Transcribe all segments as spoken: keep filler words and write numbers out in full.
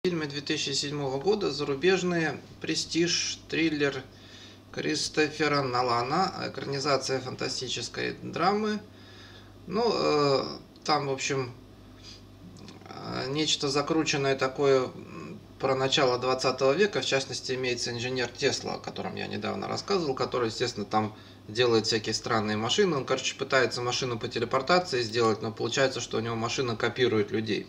Фильмы две тысячи седьмого года зарубежные: «Престиж», триллер Кристофера Нолана, экранизация фантастической драмы. Ну, э, там, в общем, э, нечто закрученное такое про начало двадцатого века. В частности, имеется инженер Тесла, о котором я недавно рассказывал, который, естественно, там делает всякие странные машины. Он, короче, пытается машину по телепортации сделать, но получается, что у него машина копирует людей.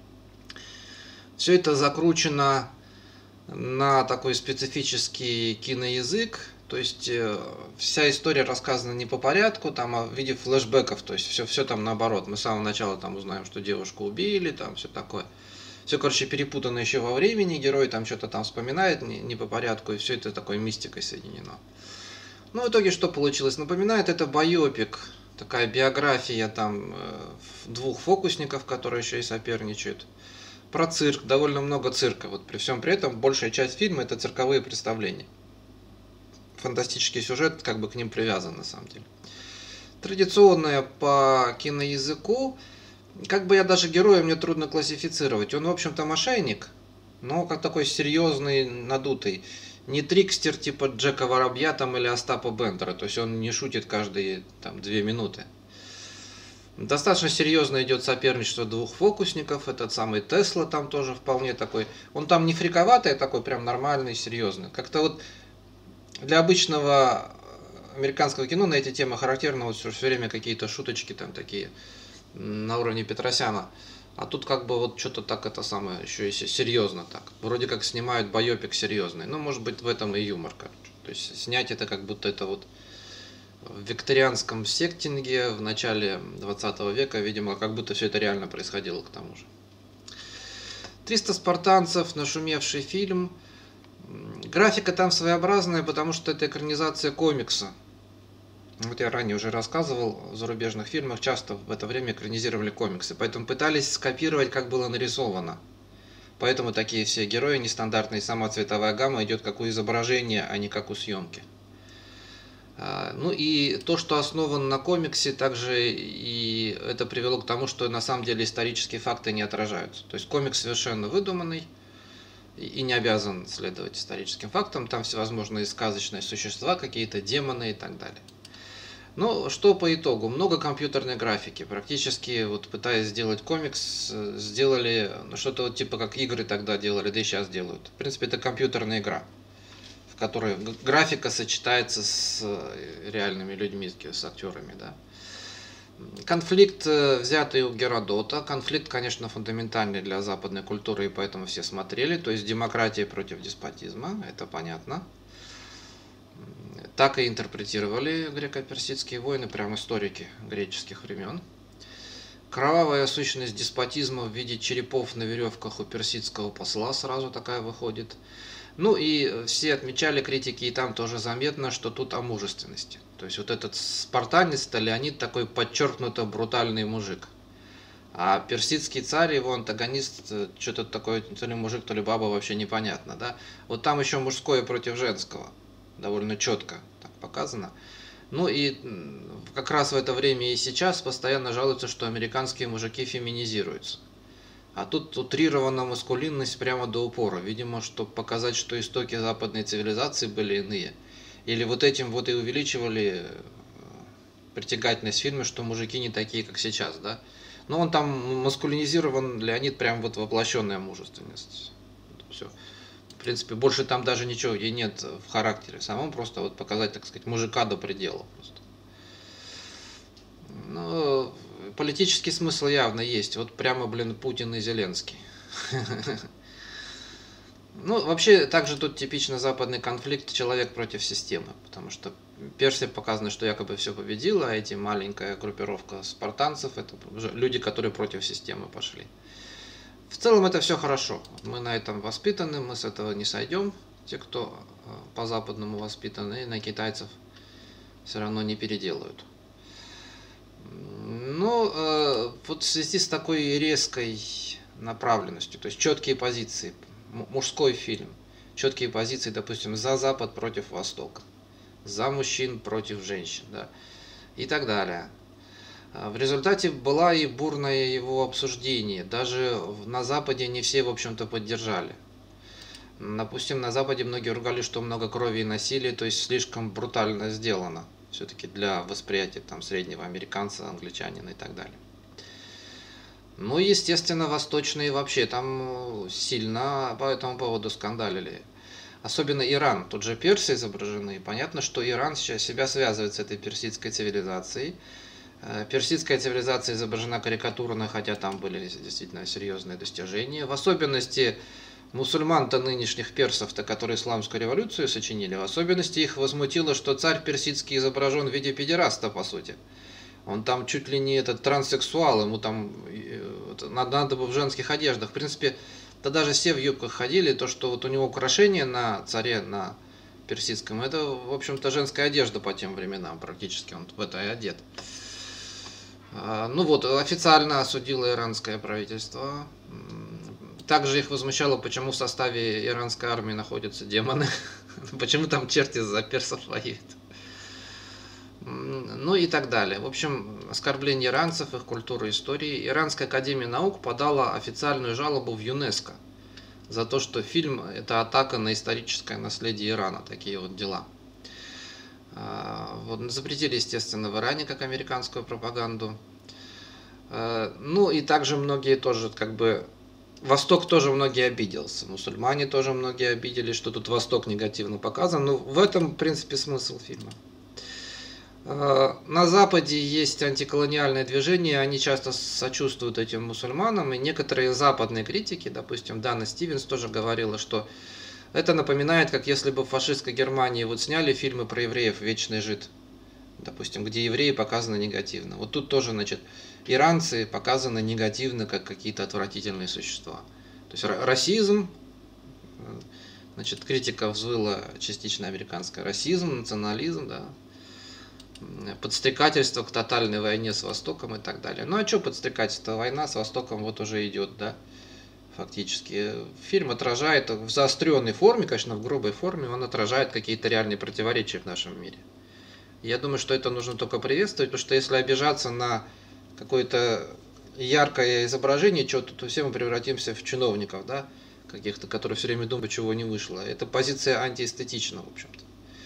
Все это закручено на такой специфический киноязык, то есть вся история рассказана не по порядку, там, а в виде флешбеков, то есть все, все там наоборот. Мы с самого начала там узнаем, что девушку убили, там все такое. Все, короче, перепутано еще во времени, герой там что-то там вспоминает не, не по порядку, и все это такой мистикой соединено. Ну, в итоге что получилось? Напоминает это байопик, такая биография там двух фокусников, которые еще и соперничают. Про цирк, довольно много цирка. Вот при всем при этом большая часть фильма это цирковые представления. Фантастический сюжет как бы к ним привязан на самом деле. Традиционная по киноязыку, как бы я даже героя мне трудно классифицировать. Он, в общем-то, мошенник, но как такой серьезный, надутый. Не трикстер типа Джека Воробья там или Остапа Бендера. То есть он не шутит каждые там две минуты. Достаточно серьезно идет соперничество двух фокусников. Этот самый Тесла там тоже вполне такой. Он там не фриковатый, а такой прям нормальный, серьезный. Как-то вот для обычного американского кино на эти темы характерно вот все время какие-то шуточки там такие на уровне Петросяна. А тут как бы вот что-то так это самое, еще и серьезно так. Вроде как снимают байопик серьезный. Ну, может быть, в этом и юмор, короче. То есть снять это как будто это вот в викторианском сеттинге в начале двадцатого века, видимо, как будто все это реально происходило к тому же. триста спартанцев, нашумевший фильм. Графика там своеобразная, потому что это экранизация комикса. Вот я ранее уже рассказывал, в зарубежных фильмах часто в это время экранизировали комиксы, поэтому пытались скопировать, как было нарисовано. Поэтому такие все герои нестандартные, сама цветовая гамма идет как у изображения, а не как у съемки. Ну и то, что основано на комиксе, также и это привело к тому, что на самом деле исторические факты не отражаются. То есть комикс совершенно выдуманный и не обязан следовать историческим фактам. Там всевозможные сказочные существа, какие-то демоны и так далее. Ну, что по итогу? Много компьютерной графики. Практически, вот пытаясь сделать комикс, сделали ну, что-то вот типа как игры тогда делали, да и сейчас делают. В принципе, это компьютерная игра, в которой графика сочетается с реальными людьми, с актерами, да. Конфликт, взятый у Геродота. Конфликт, конечно, фундаментальный для западной культуры, и поэтому все смотрели. То есть демократия против деспотизма, это понятно. Так и интерпретировали греко-персидские войны, прям историки греческих времен. Кровавая сущность деспотизма в виде черепов на веревках у персидского посла сразу такая выходит. Ну и все отмечали, критики, и там тоже заметно, что тут о мужественности. То есть вот этот спартанец-то Леонид такой подчеркнуто брутальный мужик. А персидский царь, его антагонист, что-то такое, то ли мужик, то ли баба, вообще непонятно. Да? Вот там еще мужское против женского. Довольно четко так показано. Ну и как раз в это время и сейчас постоянно жалуются, что американские мужики феминизируются. А тут утрирована маскулинность прямо до упора. Видимо, чтобы показать, что истоки западной цивилизации были иные. Или вот этим вот и увеличивали притягательность фильма, что мужики не такие, как сейчас, да. Но он там маскулинизирован, Леонид прям вот воплощенная мужественность. Все. В принципе, больше там даже ничего и нет в характере самом, просто вот показать, так сказать, мужика до предела просто. Ну, политический смысл явно есть. Вот прямо, блин, Путин и Зеленский. Ну, вообще, также тут типично западный конфликт человек против системы, потому что Персия показано, что якобы все победила, а эти маленькая группировка спартанцев, это люди, которые против системы пошли. В целом это все хорошо. Мы на этом воспитаны, мы с этого не сойдем. Те, кто по-западному воспитаны, и на китайцев все равно не переделают. Ну, э, вот в связи с такой резкой направленностью, то есть четкие позиции, мужской фильм, четкие позиции, допустим, за Запад против Востока, за мужчин против женщин, да, и так далее. В результате была и бурное его обсуждение. Даже на Западе не все, в общем-то, поддержали. Допустим, на Западе многие ругали, что много крови и насилия, то есть слишком брутально сделано. Все-таки для восприятия там, среднего американца, англичанина и так далее. Ну, естественно, восточные вообще там сильно по этому поводу скандалили. Особенно Иран, тут же персы изображены. Понятно, что Иран сейчас себя связывает с этой персидской цивилизацией. Персидская цивилизация изображена карикатурно, хотя там были действительно серьезные достижения. В особенности мусульман-то нынешних персов-то, которые исламскую революцию сочинили, в особенности их возмутило, что царь персидский изображен в виде педераста, по сути. Он там чуть ли не этот транссексуал, ему там надо бы в женских одеждах. В принципе, да даже все в юбках ходили, то, что вот у него украшение на царе, на персидском, это, в общем-то, женская одежда по тем временам, практически он в это и одет. Ну вот, официально осудило иранское правительство. Также их возмущало, почему в составе иранской армии находятся демоны, почему там черти за персов воюют. Ну и так далее. В общем, оскорбление иранцев, их культуры и истории. Иранская академия наук подала официальную жалобу в ЮНЕСКО за то, что фильм – это атака на историческое наследие Ирана. Такие вот дела. Вот, запретили, естественно, в Иране как американскую пропаганду. Ну и также многие тоже, как бы, Восток тоже многие обиделся. Мусульмане тоже многие обиделись, что тут Восток негативно показан. Но в этом, в принципе, смысл фильма. На Западе есть антиколониальное движение, они часто сочувствуют этим мусульманам, и некоторые западные критики, допустим, Дана Стивенс тоже говорила, что это напоминает, как если бы в фашистской Германии вот сняли фильмы про евреев «Вечный жид», допустим, где евреи показаны негативно. Вот тут тоже, значит, иранцы показаны негативно, как какие-то отвратительные существа. То есть расизм, значит, критика взвыла частично американская, расизм, национализм, да, подстрекательство к тотальной войне с Востоком и так далее. Ну а что подстрекательство? Война с Востоком вот уже идет, да, фактически. Фильм отражает в заостренной форме, конечно, в грубой форме, он отражает какие-то реальные противоречия в нашем мире. Я думаю, что это нужно только приветствовать, потому что если обижаться на какое-то яркое изображение чего-то, то все мы превратимся в чиновников, да, каких-то, которые все время думают, чего не вышло. Это позиция антиэстетична, в общем-то.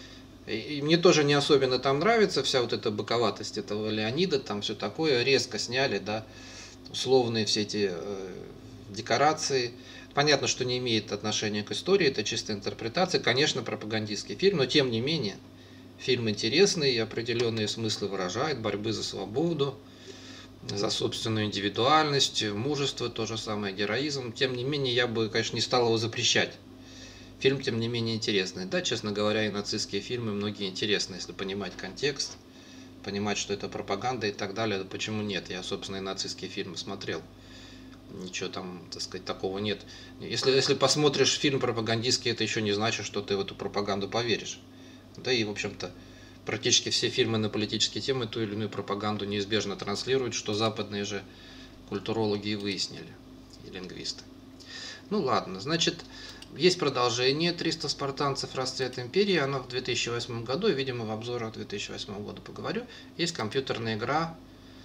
И мне тоже не особенно там нравится вся вот эта быковатость этого Леонида, там все такое, резко сняли, да, условные все эти э, декорации. Понятно, что не имеет отношения к истории, это чистая интерпретация, конечно, пропагандистский фильм, но тем не менее, фильм интересный и определенные смыслы выражает, борьбы за свободу, за собственную индивидуальность, мужество, то же самое, героизм. Тем не менее, я бы, конечно, не стал его запрещать. Фильм, тем не менее, интересный. Да, честно говоря, и нацистские фильмы многие интересны, если понимать контекст, понимать, что это пропаганда и так далее. Почему нет? Я, собственно, и нацистские фильмы смотрел. Ничего там, так сказать, такого нет. Если, если посмотришь фильм пропагандистский, это еще не значит, что ты в эту пропаганду поверишь. Да и, в общем-то, практически все фильмы на политические темы ту или иную пропаганду неизбежно транслируют, что западные же культурологи и выяснили, и лингвисты. Ну ладно, значит, есть продолжение «триста спартанцев. Расцвет империи». Оно в две тысячи восьмом году, и, видимо, в обзорах две тысячи восьмого года поговорю. Есть компьютерная игра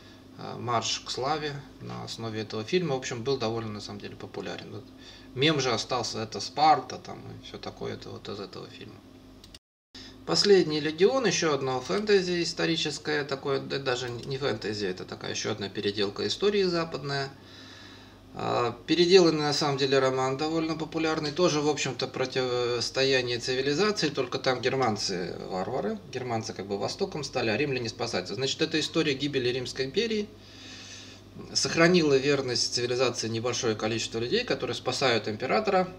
«Марш к славе» на основе этого фильма. В общем, был довольно, на самом деле, популярен. Мем же остался, это Спарта, там, и все такое, это вот из этого фильма. «Последний легион», еще одно фэнтези историческое, такое, да, даже не фэнтези, это такая еще одна переделка истории западная. Переделанный на самом деле роман довольно популярный, тоже, в общем-то, противостояние цивилизации, только там германцы варвары, германцы как бы востоком стали, а римляне спасаются. Значит, это история гибели Римской империи, сохранила верность цивилизации небольшое количество людей, которые спасают императора,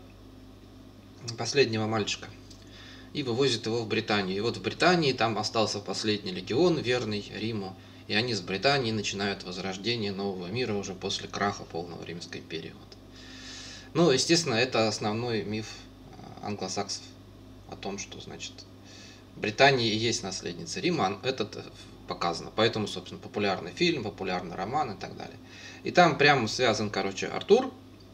последнего мальчика, и вывозят его в Британию. И вот в Британии там остался последний легион, верный Риму. И они с Британии начинают возрождение нового мира уже после краха полного Римской империи. Вот. Ну, естественно, это основной миф англосаксов о том, что, значит, Британия и есть наследница Рима. Это показано. Поэтому, собственно, популярный фильм, популярный роман и так далее. И там прямо связан, короче, Артур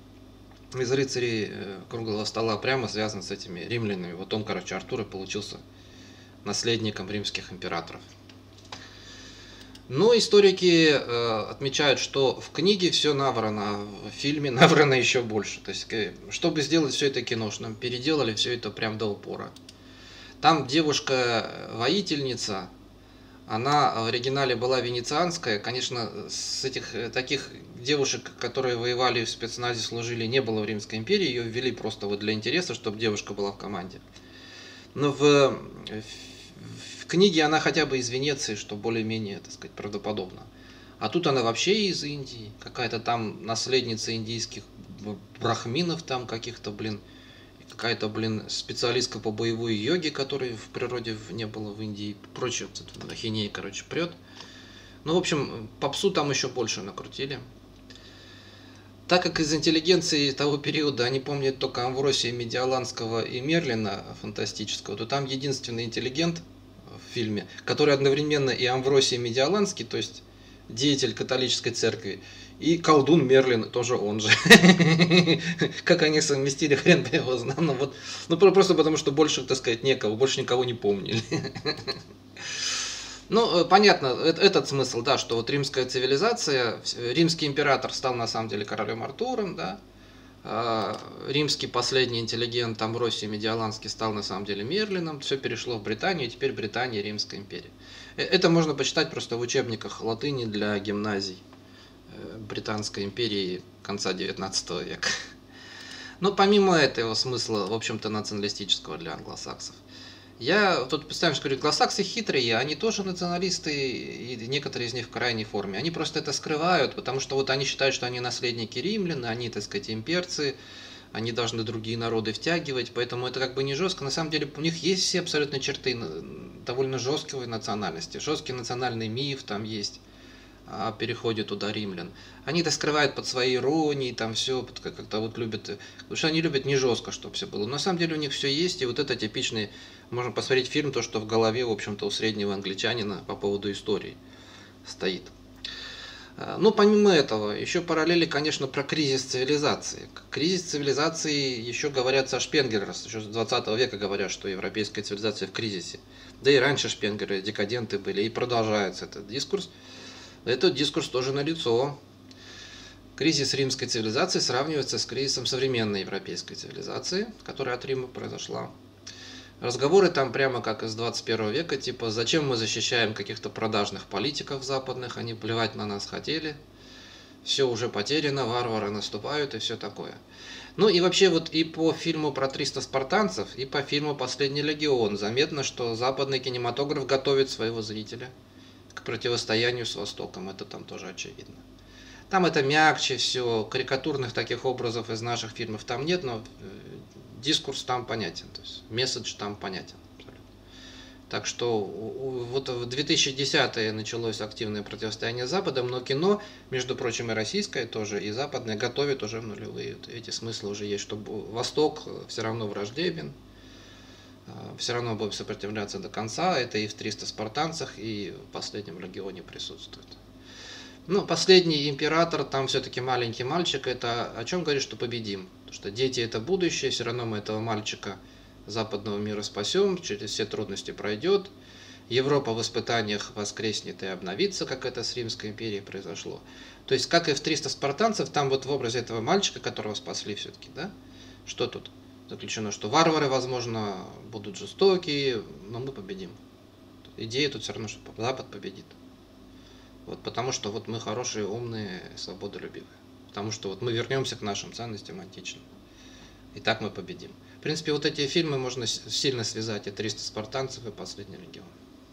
из «Рыцарей круглого стола», прямо связан с этими римлянами. Вот он, короче, Артур и получился наследником римских императоров. Но историки э, отмечают, что в книге все наврано, а в фильме наврано еще больше. То есть, э, чтобы сделать все это киношным, переделали все это прям до упора. Там девушка-воительница, она в оригинале была венецианская. Конечно, с этих таких девушек, которые воевали в спецназе, служили, не было в Римской империи. Ее ввели просто вот для интереса, чтобы девушка была в команде. Но в, в книге она хотя бы из Венеции, что более-менее, так сказать, правдоподобно. А тут она вообще из Индии. Какая-то там наследница индийских брахминов там каких-то, блин. Какая-то, блин, специалистка по боевой йоге, которой в природе не было в Индии. И прочее, ахинея, короче, прет. Ну, в общем, попсу там еще больше накрутили. Так как из интеллигенции того периода они помнят только Амвросия Медиаланского и Мерлина фантастического, то там единственный интеллигент в фильме, который одновременно и Амвросий Медиаланский, то есть деятель католической церкви, и колдун Мерлин, тоже он же. Как они совместили, хрен бы его знал. Ну, вот, ну, просто потому, что больше, так сказать, некого, больше никого не помнили. Ну, понятно, этот смысл, да, что вот римская цивилизация, римский император стал на самом деле королем Артуром, да, римский последний интеллигент Амвросий Медиаланский стал на самом деле Мерлином, все перешло в Британию, и теперь Британия Римская империя. Это можно почитать просто в учебниках латыни для гимназий Британской империи конца девятнадцатого века. Но помимо этого смысла, в общем-то, националистического для англосаксов, я тут постоянно говорю, англосаксы хитрые, они тоже националисты, и некоторые из них в крайней форме. Они просто это скрывают, потому что вот они считают, что они наследники римлян, они, так сказать, имперцы, они должны другие народы втягивать, поэтому это как бы не жестко. На самом деле у них есть все абсолютно черты довольно жесткой национальности. Жесткий национальный миф там есть о переходе туда римлян. Они это скрывают под своей иронией, там все как-то вот любят, потому что они любят не жестко, чтобы все было. Но на самом деле у них все есть, и вот это типичный, можно посмотреть фильм, то, что в голове, в общем-то, у среднего англичанина по поводу истории стоит. Ну, помимо этого, еще параллели, конечно, про кризис цивилизации. Кризис цивилизации еще говорят со Шпенгера, еще с двадцатого века говорят, что европейская цивилизация в кризисе. Да и раньше Шпенгеры декаденты были, и продолжается этот дискурс. Этот дискурс тоже налицо. Кризис римской цивилизации сравнивается с кризисом современной европейской цивилизации, которая от Рима произошла. Разговоры там прямо как из двадцать первого века, типа, зачем мы защищаем каких-то продажных политиков западных, они плевать на нас хотели, все уже потеряно, варвары наступают и все такое. Ну и вообще вот и по фильму про триста спартанцев, и по фильму «Последний легион» заметно, что западный кинематограф готовит своего зрителя к противостоянию с Востоком, это там тоже очевидно. Там это мягче все, карикатурных таких образов из наших фильмов там нет, но дискурс там понятен, то есть месседж там понятен. Так что вот в две тысячи десятые началось активное противостояние с Западом, но кино, между прочим, и российское тоже, и западное готовит уже в нулевые. Эти смыслы уже есть, что Восток все равно враждебен, все равно будем сопротивляться до конца. Это и в триста спартанцах, и в последнем легионе присутствует. Ну, последний император, там все-таки маленький мальчик, это о чем говорит, что победим. Потому что дети это будущее, все равно мы этого мальчика западного мира спасем, через все трудности пройдет. Европа в испытаниях воскреснет и обновится, как это с Римской империей произошло. То есть, как и в триста спартанцев, там вот в образе этого мальчика, которого спасли все-таки, да, что тут заключено, что варвары, возможно, будут жестокие, но мы победим. Идея тут все равно, что Запад победит. Вот потому что вот мы хорошие, умные, свободолюбивые. Потому что вот мы вернемся к нашим ценностям античным. И так мы победим. В принципе, вот эти фильмы можно сильно связать, и триста спартанцев, и «Последний легион».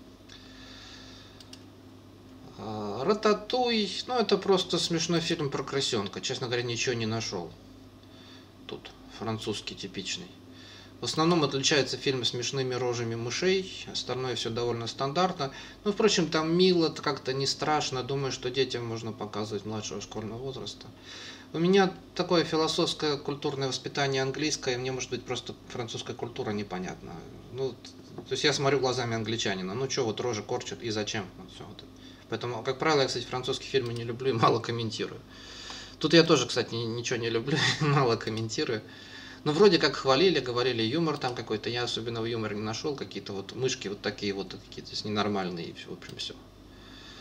«Рататуй», ну это просто смешной фильм про крысенка. Честно говоря, ничего не нашел. Тут французский типичный. В основном отличается фильм смешными рожами мышей, остальное все довольно стандартно. Ну, впрочем, там мило, как-то не страшно. Думаю, что детям можно показывать младшего школьного возраста. У меня такое философское культурное воспитание английское, мне, может быть, просто французская культура непонятна. Ну, то есть я смотрю глазами англичанина. Ну, что вот рожи корчат и зачем? Вот все вот. Поэтому, как правило, я, кстати, французские фильмы не люблю и мало комментирую. Тут я тоже, кстати, ничего не люблю и мало комментирую. Но вроде как хвалили, говорили, юмор там какой-то. Я особенно в юморе не нашел. Какие-то вот мышки вот такие вот, какие-то ненормальные. И, в общем, все.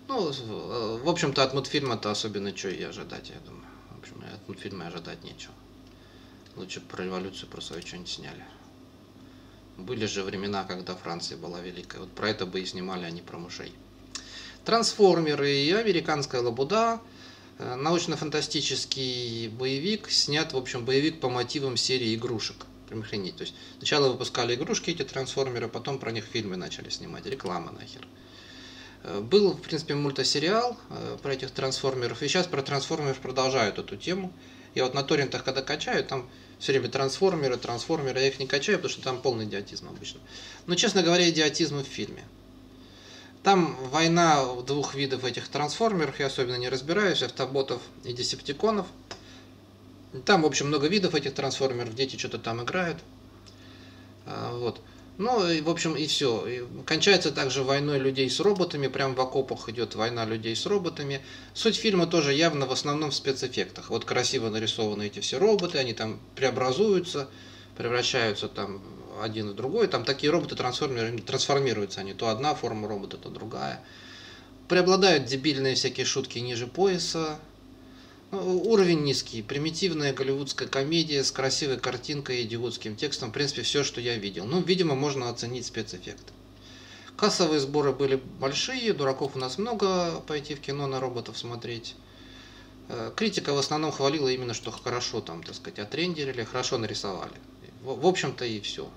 Ну, в общем-то, от мультфильма-то особенно что и ожидать, я думаю. В общем, от мультфильма ожидать нечего. Лучше про революцию, про свою что-нибудь сняли. Были же времена, когда Франция была великая. Вот про это бы и снимали, а не про мышей. Трансформеры и американская лабуда. Научно-фантастический боевик. Снят, в общем, боевик по мотивам серии игрушек. Прям охренеть. То есть сначала выпускали игрушки, эти трансформеры, потом про них фильмы начали снимать. Реклама нахер. Был, в принципе, мультсериал про этих трансформеров. И сейчас про трансформеров продолжают эту тему. Я вот на торрентах, когда качаю, там все время трансформеры, трансформеры. Я их не качаю, потому что там полный идиотизм обычно. Но, честно говоря, идиотизм в фильме. Там война двух видов этих трансформеров. Я особенно не разбираюсь. Автоботов и десептиконов. Там, в общем, много видов этих трансформеров. Дети что-то там играют. Вот. Ну, и, в общем, и все. И кончается также войной людей с роботами. Прям в окопах идет война людей с роботами. Суть фильма тоже явно в основном в спецэффектах. Вот красиво нарисованы эти все роботы. Они там преобразуются, превращаются там один в другой. Там такие роботы-трансформеры трансформируются. Они то одна форма робота, то другая. Преобладают дебильные всякие шутки ниже пояса. Уровень низкий, примитивная голливудская комедия с красивой картинкой и идиотским текстом. В принципе, все, что я видел. Ну, видимо, можно оценить спецэффекты. Кассовые сборы были большие, дураков у нас много, пойти в кино на роботов смотреть. Критика в основном хвалила именно, что хорошо там, так сказать, отрендерили, хорошо нарисовали. В общем-то и все.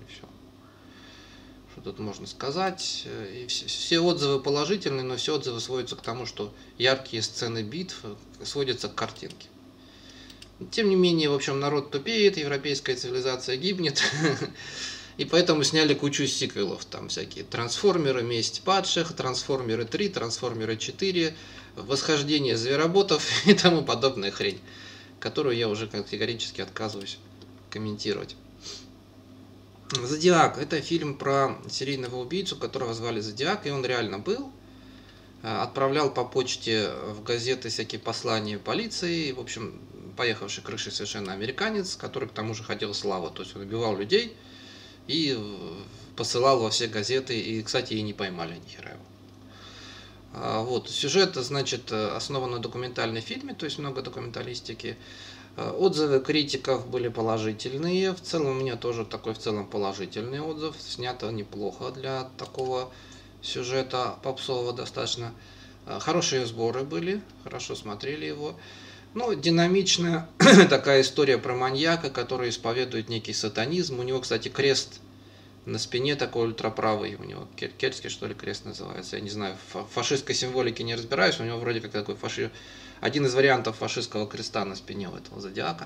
Что тут можно сказать? И все отзывы положительные, но все отзывы сводятся к тому, что яркие сцены битв сводятся к картинке. Тем не менее, в общем, народ тупеет, европейская цивилизация гибнет, и поэтому сняли кучу сиквелов, там всякие трансформеры, месть падших, трансформеры три, трансформеры четыре, восхождение звероботов и тому подобная хрень, которую я уже категорически отказываюсь комментировать. Зодиак. Это фильм про серийного убийцу, которого звали Зодиак, и он реально был. Отправлял по почте в газеты всякие послания полиции. В общем, поехавший крышей совершенно американец, который к тому же хотел славы. То есть он убивал людей и посылал во все газеты. И, кстати, и не поймали ни хера его. Вот. Сюжет, значит, основан на документальном фильме, то есть много документалистики. Отзывы критиков были положительные. В целом у меня тоже такой в целом положительный отзыв. Снято неплохо для такого сюжета попсового достаточно. Хорошие сборы были, хорошо смотрели его. Ну, динамичная такая история про маньяка, который исповедует некий сатанизм. У него, кстати, крест на спине такой ультраправый. У него кельтский, что ли, крест называется. Я не знаю, в фашистской символике не разбираюсь. У него вроде как такой фаши... один из вариантов фашистского креста на спине у этого зодиака.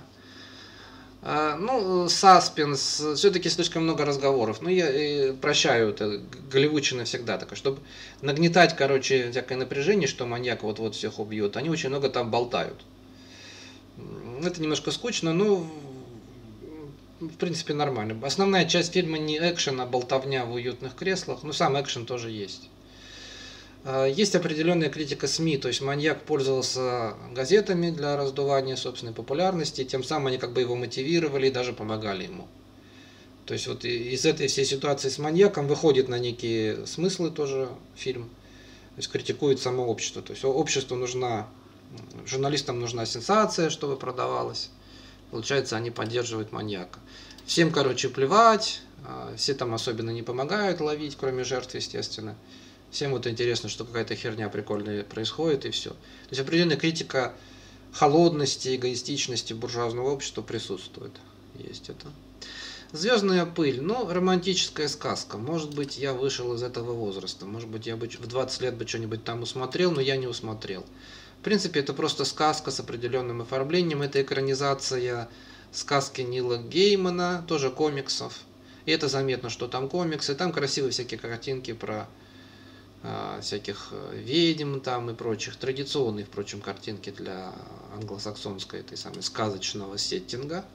Ну, саспенс, все-таки слишком много разговоров. Ну, я прощаю это, голливудчина всегда такая, чтобы нагнетать, короче, всякое напряжение, что маньяк вот-вот всех убьет. Они очень много там болтают. Это немножко скучно, но в принципе нормально. Основная часть фильма не экшен, а болтовня в уютных креслах. Но сам экшен тоже есть. Есть определенная критика СМИ, то есть маньяк пользовался газетами для раздувания собственной популярности, тем самым они как бы его мотивировали и даже помогали ему. То есть вот из этой всей ситуации с маньяком выходит на некие смыслы тоже фильм, то есть критикует само общество. То есть обществу нужна, журналистам нужна сенсация, чтобы продавалась. Получается, они поддерживают маньяка. Всем, короче, плевать, все там особенно не помогают ловить, кроме жертв, естественно. Всем вот интересно, что какая-то херня прикольная происходит, и все. То есть определенная критика холодности, эгоистичности буржуазного общества присутствует. Есть это. Звездная пыль. Ну, романтическая сказка. Может быть, я вышел из этого возраста. Может быть, я бы в двадцать лет бы что-нибудь там усмотрел, но я не усмотрел. В принципе, это просто сказка с определенным оформлением. Это экранизация сказки Нила Геймана, тоже комиксов. И это заметно, что там комиксы. Там красивые всякие картинки про всяких ведьм там и прочих, традиционные, впрочем, картинки для англосаксонской этой самой сказочного сеттинга.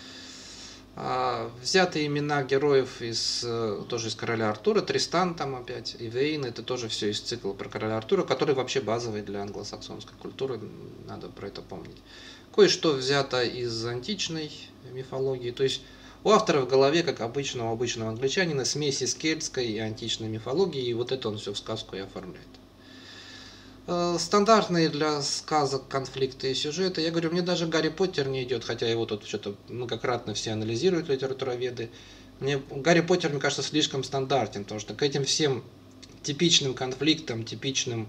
Взяты имена героев из, тоже из Короля Артура, Тристан там опять, Ивейн, это тоже все из цикла про Короля Артура, который вообще базовый для англосаксонской культуры, надо про это помнить. Кое-что взято из античной мифологии, то есть у автора в голове, как обычно, у обычного англичанина, смесь из кельтской и античной мифологии, и вот это он все в сказку и оформляет. э, стандартные для сказок конфликты и сюжеты. Я говорю, мне даже Гарри Поттер не идет, хотя его тут что-то многократно все анализируют, литературоведы. Мне Гарри Поттер, мне кажется, слишком стандартен, потому что к этим всем типичным конфликтам, типичным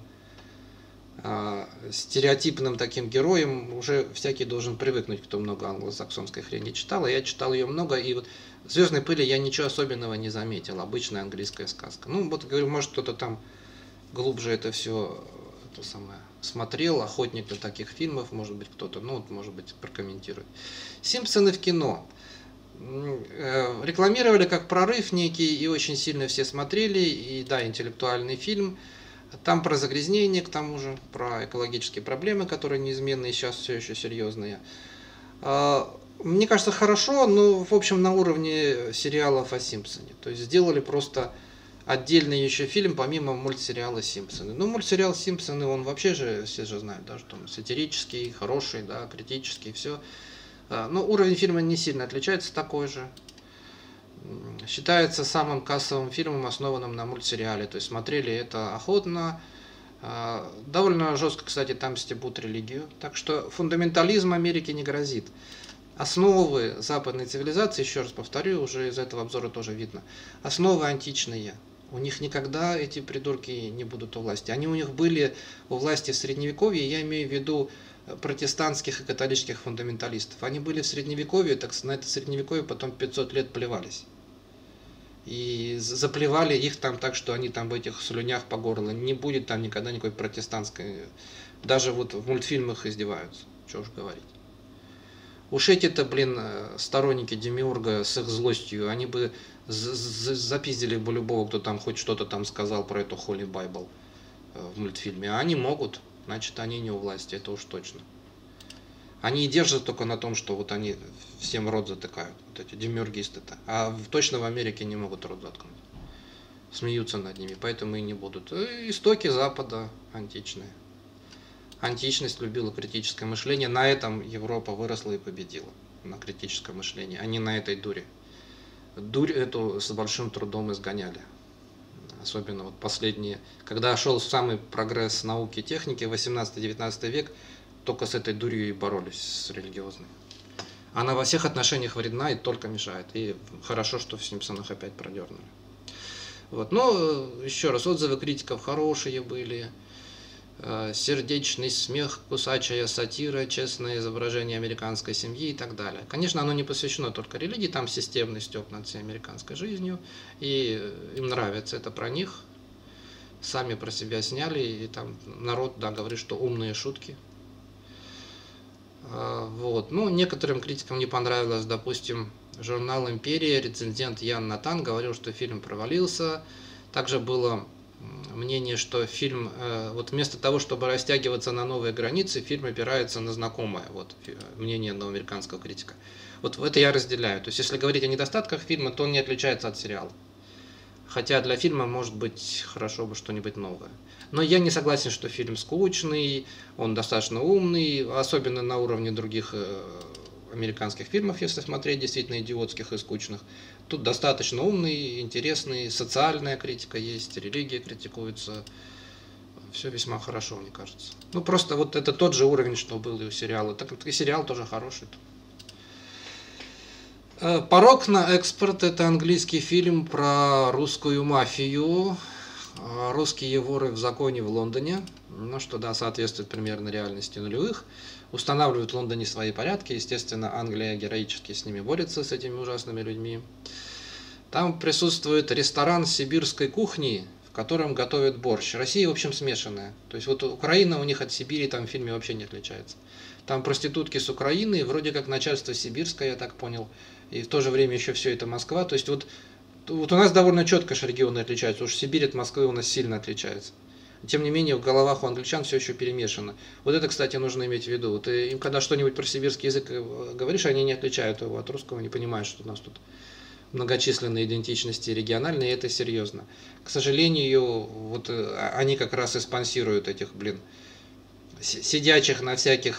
э, стереотипным таким героям уже всякий должен привыкнуть, кто много англосаксонской хрени читал. И я читал ее много, и вот в «Звездной пыли» я ничего особенного не заметил. Обычная английская сказка. Ну, вот говорю, может, кто-то там глубже это все это самое, смотрел, охотник на таких фильмов, может быть, кто-то, ну, вот, может быть, прокомментирует. «Симпсоны» в кино. Рекламировали как прорыв некий, и очень сильно все смотрели, и да, интеллектуальный фильм. Там про загрязнение, к тому же, про экологические проблемы, которые неизменные, сейчас все еще серьезные. Мне кажется, хорошо, но, в общем, на уровне сериалов о Симпсоне. То есть сделали просто отдельный еще фильм, помимо мультсериала «Симпсоны». Ну, мультсериал «Симпсоны», он вообще же, все же знают, да, что он сатирический, хороший, да, критический, все. Но уровень фильма не сильно отличается, такой же. Считается самым кассовым фильмом, основанным на мультсериале. То есть смотрели это охотно. Довольно жестко, кстати, там стебут религию. Так что фундаментализм Америки не грозит. Основы западной цивилизации, еще раз повторю, уже из этого обзора тоже видно, основы античные. У них никогда эти придурки не будут у власти. Они у них были у власти в Средневековье, я имею в виду протестантских и католических фундаменталистов. Они были в Средневековье, так на это Средневековье потом пятьсот лет плевались. И заплевали их там так, что они там в этих слюнях по горло. Не будет там никогда никакой протестантской. Даже вот в мультфильмах издеваются. Что уж говорить. Уж эти-то, блин, сторонники Демиурга с их злостью, они бы запиздили бы любого, кто там хоть что-то там сказал про эту Holy Bible в мультфильме. А они могут, значит, они не у власти, это уж точно. Они и держат только на том, что вот они всем рот затыкают, вот эти демиургисты-то. А точно в Америке не могут рот заткнуть. Смеются над ними, поэтому и не будут. Истоки Запада античные. Античность любила критическое мышление, на этом Европа выросла и победила, на критическое мышление, а не на этой дуре. Дурь эту с большим трудом изгоняли, особенно вот последние, когда шел самый прогресс науки и техники, восемнадцатый-девятнадцатый век, только с этой дурью и боролись, с религиозной. Она во всех отношениях вредна и только мешает, и хорошо, что в «Симпсонах» опять продернули. Вот. Но, еще раз, отзывы критиков хорошие были. Сердечный смех, кусачая сатира, честное изображение американской семьи и так далее. Конечно, оно не посвящено только религии, там системный стёб над всей американской жизнью, и им нравится это про них. Сами про себя сняли, и там народ, да, говорит, что умные шутки. Вот. Ну, некоторым критикам не понравилось, допустим, журнал «Империя», рецензент Ян Натан говорил, что фильм провалился. Также было мнение, что фильм, вот вместо того, чтобы растягиваться на новые границы, фильм опирается на знакомое, вот, мнение одного американского критика. Вот это я разделяю. То есть, если говорить о недостатках фильма, то он не отличается от сериала. Хотя для фильма, может быть, хорошо бы что-нибудь новое. Но я не согласен, что фильм скучный, он достаточно умный, особенно на уровне других американских фильмов, если смотреть, действительно идиотских и скучных. Тут достаточно умный, интересный, социальная критика есть, религия критикуется. Все весьма хорошо, мне кажется. Ну, просто вот это тот же уровень, что был и у сериала. Так и сериал тоже хороший. «Порок на экспорт» — это английский фильм про русскую мафию. Русские воры в законе в Лондоне, ну что, да, соответствует примерно реальности нулевых, устанавливают в Лондоне свои порядки, естественно, Англия героически с ними борется, с этими ужасными людьми. Там присутствует ресторан сибирской кухни, в котором готовят борщ. Россия, в общем, смешанная. То есть вот Украина у них от Сибири там в фильме вообще не отличается. Там проститутки с Украины, вроде как начальство сибирское, я так понял, и в то же время еще все это Москва. То есть вот Вот у нас довольно четко же регионы отличаются, уж Сибирь от Москвы у нас сильно отличается. Тем не менее, в головах у англичан все еще перемешано. Вот это, кстати, нужно иметь в виду. Вот им, когда что-нибудь про сибирский язык говоришь, они не отличают его от русского, не понимают, что у нас тут многочисленные идентичности региональные, и это серьезно. К сожалению, вот они как раз и спонсируют этих, блин, сидячих на всяких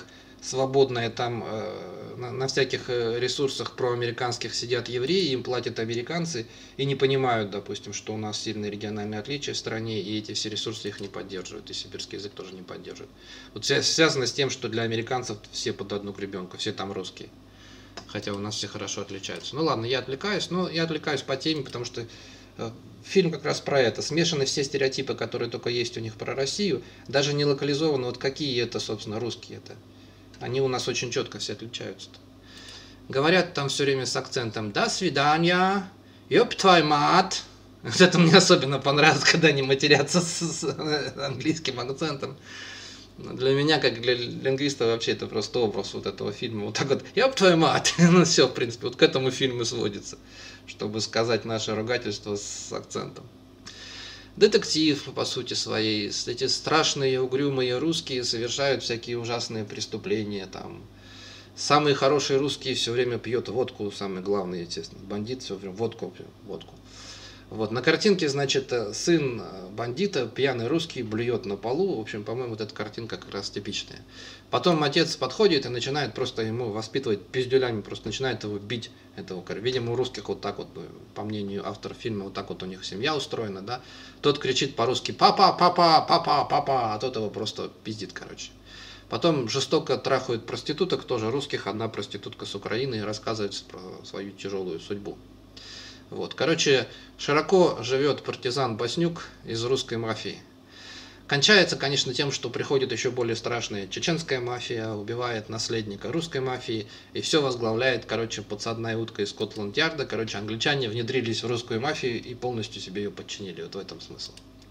свободное, там э, на, на всяких ресурсах проамериканских сидят евреи, им платят американцы и не понимают, допустим, что у нас сильные региональные отличия в стране, и эти все ресурсы их не поддерживают, и сибирский язык тоже не поддерживает. Вот связано с тем, что для американцев все под одну гребенку, все там русские. Хотя у нас все хорошо отличаются. Ну ладно, я отвлекаюсь, но я отвлекаюсь по теме, потому что э, фильм как раз про это. Смешаны все стереотипы, которые только есть у них про Россию, даже не локализованы, вот какие это, собственно, русские это. Они у нас очень четко все отличаются-то. Говорят там все время с акцентом «До свидания», «Ёб твой мат». Вот это мне особенно понравилось, когда они матерятся с, с английским акцентом. Для меня, как для лингвиста, вообще это просто образ вот этого фильма. Вот так вот, ёб твою мать! Ну все, в принципе, вот к этому фильму сводится, чтобы сказать наше ругательство с акцентом. Детектив, по сути своей. Эти страшные, угрюмые русские совершают всякие ужасные преступления. Там. Самые хорошие русские все время пьют водку, самый главный, естественно, бандит все время водку пьет, водку. Вот, на картинке, значит, сын бандита, пьяный русский, блюет на полу. В общем, по-моему, вот эта картинка как раз типичная. Потом отец подходит и начинает просто ему воспитывать пиздюлями, просто начинает его бить. Этого, видимо, у русских вот так вот, по мнению автора фильма, вот так вот у них семья устроена, да. Тот кричит по-русски «папа, папа, папа, папа», а тот его просто пиздит, короче. Потом жестоко трахают проституток, тоже русских, одна проститутка с Украины, и рассказывает про свою тяжелую судьбу. Вот. Короче, широко живет партизан Баснюк из русской мафии. Кончается, конечно, тем, что приходит еще более страшная чеченская мафия, убивает наследника русской мафии, и все возглавляет, короче, подсадная утка из Скотланд-Ярда. Короче, англичане внедрились в русскую мафию и полностью себе ее подчинили. Вот в этом смысл.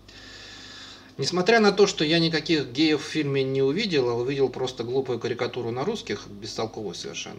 Несмотря на то, что я никаких геев в фильме не увидел, а увидел просто глупую карикатуру на русских, бестолковую совершенно,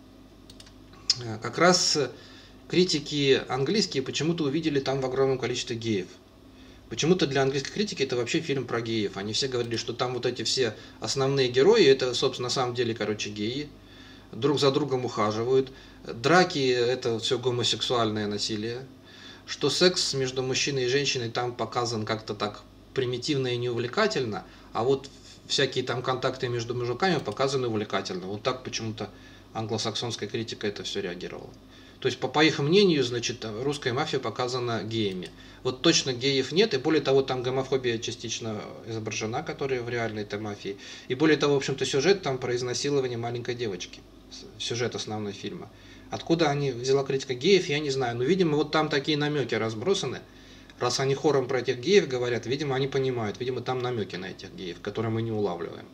как раз критики английские почему-то увидели там в огромном количестве геев. Почему-то для английской критики это вообще фильм про геев. Они все говорили, что там вот эти все основные герои, это, собственно, на самом деле, короче, геи. Друг за другом ухаживают. Драки – это все гомосексуальное насилие. Что секс между мужчиной и женщиной там показан как-то так примитивно и неувлекательно, а вот всякие там контакты между мужиками показаны увлекательно. Вот так почему-то англосаксонская критика это все реагировала. То есть, по, по их мнению, значит, русская мафия показана геями. Вот точно геев нет, и более того, там гомофобия частично изображена, которая в реальной этой мафии. И более того, в общем-то, сюжет там про изнасилование маленькой девочки. Сюжет основной фильма. Откуда они взяла критика геев, я не знаю. Но, видимо, вот там такие намеки разбросаны. Раз они хором про этих геев говорят, видимо, они понимают. Видимо, там намеки на этих геев, которые мы не улавливаем.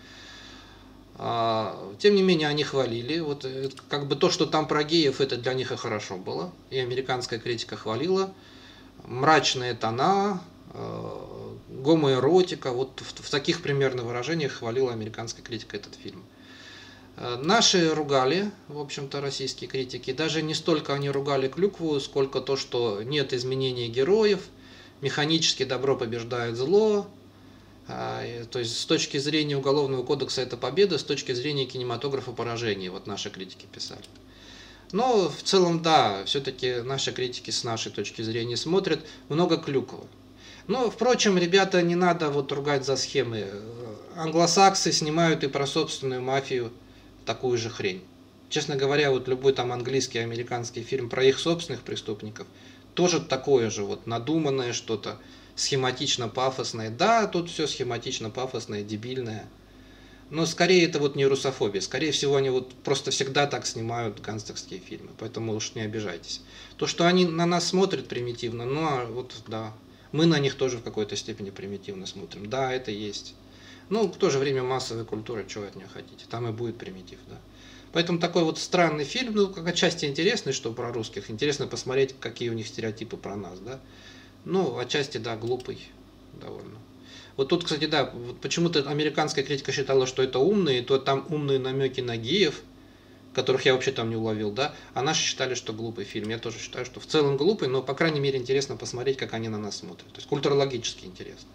Тем не менее, они хвалили. Вот, как бы то, что там про геев, это для них и хорошо было. И американская критика хвалила. Мрачные тона, гомоэротика. Вот в, в таких примерно выражениях хвалила американская критика этот фильм. Наши ругали, в общем-то, российские критики. Даже не столько они ругали Клюкву, сколько то, что нет изменений героев, механически добро побеждает зло. То есть с точки зрения Уголовного кодекса это победа, с точки зрения кинематографа поражение, вот наши критики писали. Но в целом, да, все-таки наши критики с нашей точки зрения смотрят много Клюквы. Но, впрочем, ребята, не надо вот ругать за схемы. Англосаксы снимают и про собственную мафию такую же хрень. Честно говоря, вот любой там английский, американский фильм про их собственных преступников тоже такое же, вот надуманное что-то, схематично-пафосное. Да, тут все схематично-пафосное, дебильное. Но скорее это вот не русофобия. Скорее всего, они вот просто всегда так снимают гангстерские фильмы. Поэтому уж не обижайтесь. То, что они на нас смотрят примитивно, ну а вот да. Мы на них тоже в какой-то степени примитивно смотрим. Да, это есть. Ну, в то же время массовая культура, чего вы от нее хотите. Там и будет примитив, да. Поэтому такой вот странный фильм, ну, как отчасти интересный, что про русских. Интересно посмотреть, какие у них стереотипы про нас, да. Ну, отчасти, да, глупый довольно. Вот тут, кстати, да, вот почему-то американская критика считала, что это умные, то там умные намеки на геев, которых я вообще там не уловил, да, а наши считали, что глупый фильм. Я тоже считаю, что в целом глупый, но, по крайней мере, интересно посмотреть, как они на нас смотрят. То есть культурологически интересно.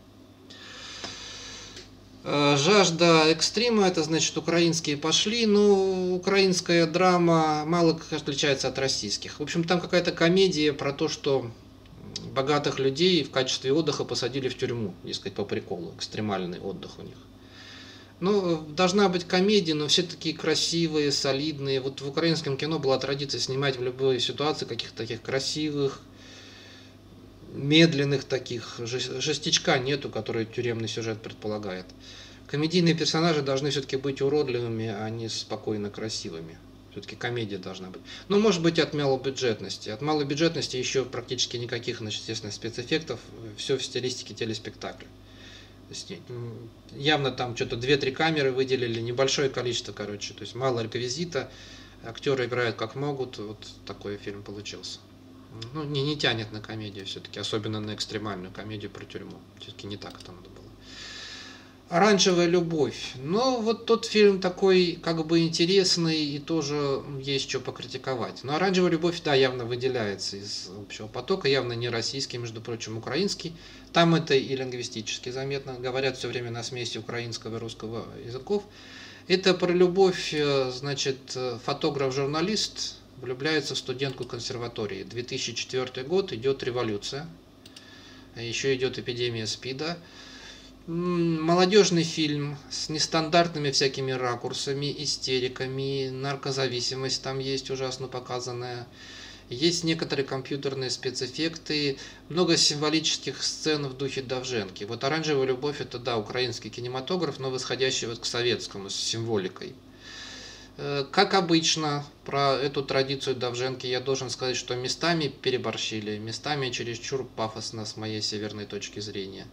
Жажда экстрима, это значит украинские пошли, ну, украинская драма мало как отличается от российских. В общем, там какая-то комедия про то, что богатых людей в качестве отдыха посадили в тюрьму, дескать, по приколу, экстремальный отдых у них. Ну, должна быть комедия, но все такие красивые, солидные. Вот в украинском кино была традиция снимать в любой ситуации каких-то таких красивых, медленных таких. Жестячка нету, который тюремный сюжет предполагает. Комедийные персонажи должны все-таки быть уродливыми, а не спокойно красивыми. Все-таки комедия должна быть. Ну, может быть, от малобюджетности. От малобюджетности еще практически никаких, значит, естественно, спецэффектов. Все в стилистике телеспектакля. То есть, явно там что-то две-три камеры выделили, небольшое количество, короче. То есть мало реквизита, актеры играют как могут. Вот такой фильм получился. Ну, не, не тянет на комедию все-таки, особенно на экстремальную комедию про тюрьму. Все-таки не так это надо было. «Оранжевая любовь». Ну, вот тот фильм такой, как бы, интересный, и тоже есть что покритиковать. Но «Оранжевая любовь», да, явно выделяется из общего потока, явно не российский, между прочим, украинский. Там это и лингвистически заметно. Говорят все время на смеси украинского и русского языков. Это про любовь, значит, фотограф-журналист влюбляется в студентку консерватории. две тысячи четвёртый год, идет революция. Еще идет эпидемия СПИДа. Молодежный фильм с нестандартными всякими ракурсами, истериками, наркозависимость там есть ужасно показанная. Есть некоторые компьютерные спецэффекты, много символических сцен в духе Довженки. Вот «Оранжевая любовь» — это, да, украинский кинематограф, но восходящий вот к советскому, с символикой. Как обычно, про эту традицию Довженки я должен сказать, что местами переборщили, местами чересчур пафосно с моей северной точки зрения.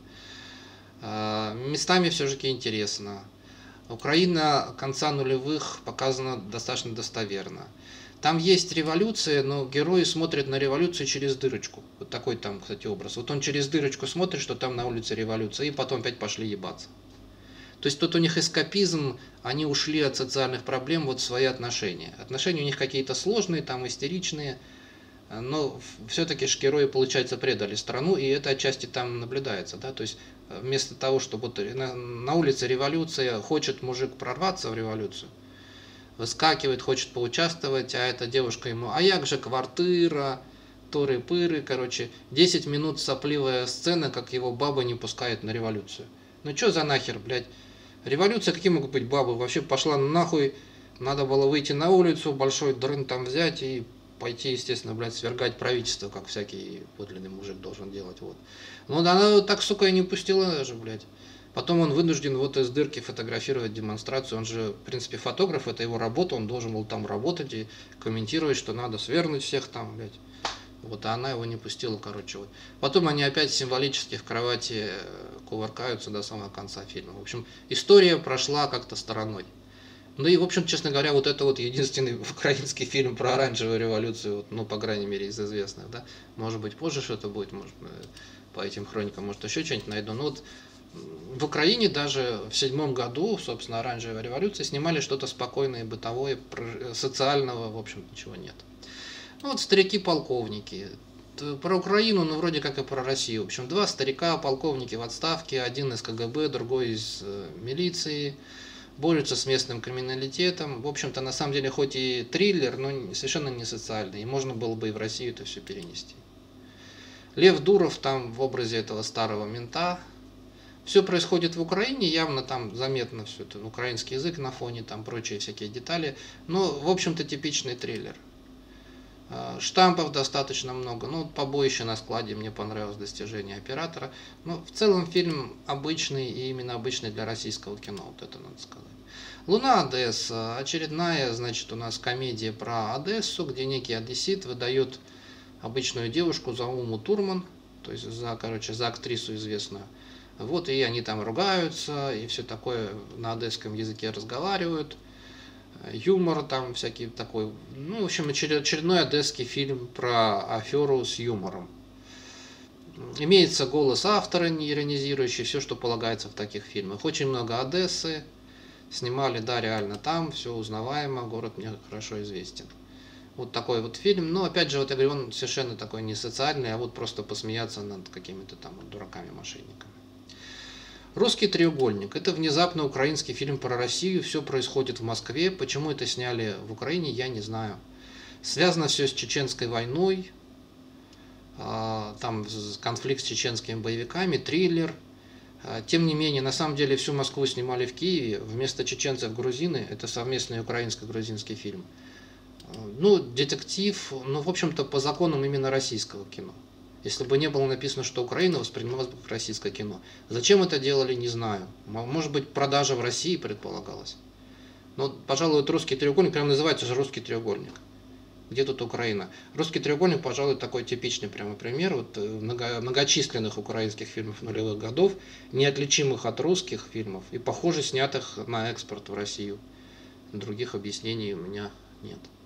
Местами все-таки интересно. Украина конца нулевых показана достаточно достоверно. Там есть революция, но герои смотрят на революцию через дырочку. Вот такой там, кстати, образ. Вот он через дырочку смотрит, что там на улице революция, и потом опять пошли ебаться. То есть тут у них эскапизм, они ушли от социальных проблем вот в свои отношения. Отношения у них какие-то сложные, там истеричные, но все-таки герои, получается, предали страну, и это отчасти там наблюдается. Да? То есть вместо того, чтобы вот на, на улице революция, хочет мужик прорваться в революцию, выскакивает, хочет поучаствовать, а эта девушка ему: а як же квартира, туры-пыры, короче, десять минут сопливая сцена, как его баба не пускает на революцию. Ну что за нахер, блядь? Революция, какие могут быть бабы? Вообще пошла нахуй, надо было выйти на улицу, большой дрын там взять и пойти, естественно, блядь, свергать правительство, как всякий подлинный мужик должен делать, вот. Но она так, сука, и не пустила даже, блядь. Потом он вынужден вот из дырки фотографировать демонстрацию. Он же, в принципе, фотограф, это его работа, он должен был там работать и комментировать, что надо свергнуть всех там, блядь. Вот, а она его не пустила, короче, вот. Потом они опять символически в кровати кувыркаются до самого конца фильма. В общем, история прошла как-то стороной. Ну и, в общем, честно говоря, вот это вот единственный украинский фильм про оранжевую революцию, вот, ну, по крайней мере, из известных, да. Может быть, позже что-то будет, может, по этим хроникам, может, еще что-нибудь найду. Но вот в Украине даже в седьмом году, собственно, оранжевая революция, снимали что-то спокойное, бытовое, социального, в общем, ничего нет. Ну вот старики-полковники. Про Украину, ну вроде как и про Россию. В общем, два старика, полковники в отставке, один из КГБ, другой из милиции, борются с местным криминалитетом. В общем-то, на самом деле, хоть и триллер, но совершенно не социальный. И можно было бы и в Россию это все перенести. Лев Дуров там в образе этого старого мента. Все происходит в Украине, явно там заметно все это, украинский язык на фоне, там прочие всякие детали. Но, в общем-то, типичный триллер. Штампов достаточно много. Ну, побоище на складе, мне понравилось достижение оператора. Но в целом фильм обычный, и именно обычный для российского кино, вот это надо сказать. «Луна Одесса». Очередная, значит, у нас комедия про Одессу, где некий одессит выдает обычную девушку за Уму Турман, то есть за, короче, за актрису известную. Вот, и они там ругаются, и все такое на одесском языке разговаривают. Юмор там всякий такой. Ну, в общем, очередной одесский фильм про аферу с юмором. Имеется голос автора, не иронизирующий, все, что полагается в таких фильмах. Очень много Одессы. Снимали, да, реально там, все узнаваемо, город мне хорошо известен. Вот такой вот фильм. Но, опять же, вот я говорю, он совершенно такой не социальный, а вот просто посмеяться над какими-то там дураками-мошенниками. «Русский треугольник» – это внезапно украинский фильм про Россию, все происходит в Москве. Почему это сняли в Украине, я не знаю. Связано все с чеченской войной, там конфликт с чеченскими боевиками, триллер. Тем не менее, на самом деле всю Москву снимали в Киеве, вместо чеченцев грузины, это совместный украинско-грузинский фильм. Ну, детектив, ну, в общем-то, по законам именно российского кино. Если бы не было написано, что Украина воспринималась бы как российское кино. Зачем это делали, не знаю. Может быть, продажа в России предполагалась. Но, пожалуй, вот русский треугольник, прям называется же русский треугольник. Где тут Украина? Русский треугольник, пожалуй, такой типичный прямо пример вот много, многочисленных украинских фильмов нулевых годов, неотличимых от русских фильмов и, похоже, снятых на экспорт в Россию. Других объяснений у меня нет.